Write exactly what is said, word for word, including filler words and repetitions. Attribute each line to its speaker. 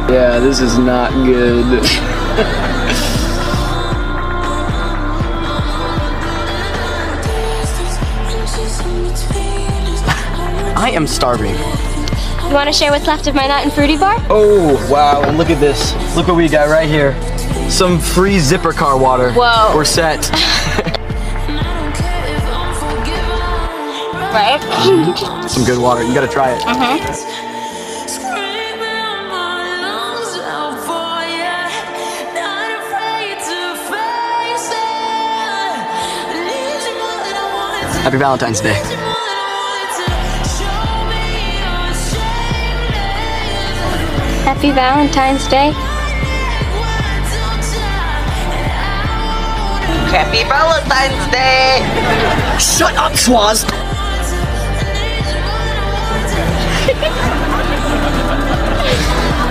Speaker 1: Yeah, this is not good. I am starving.
Speaker 2: You want to share what's left of my nut and fruity bar?
Speaker 1: Oh, wow, and look at this. Look what we got right here. Some free zipper car water.
Speaker 2: Whoa.
Speaker 1: We're set.
Speaker 2: Right?
Speaker 1: Some good water. You gotta try it.
Speaker 2: Mm-hmm.
Speaker 1: Happy Valentine's Day.
Speaker 2: Happy Valentine's Day.
Speaker 3: Happy Valentine's Day!
Speaker 1: Shut up, Swaz!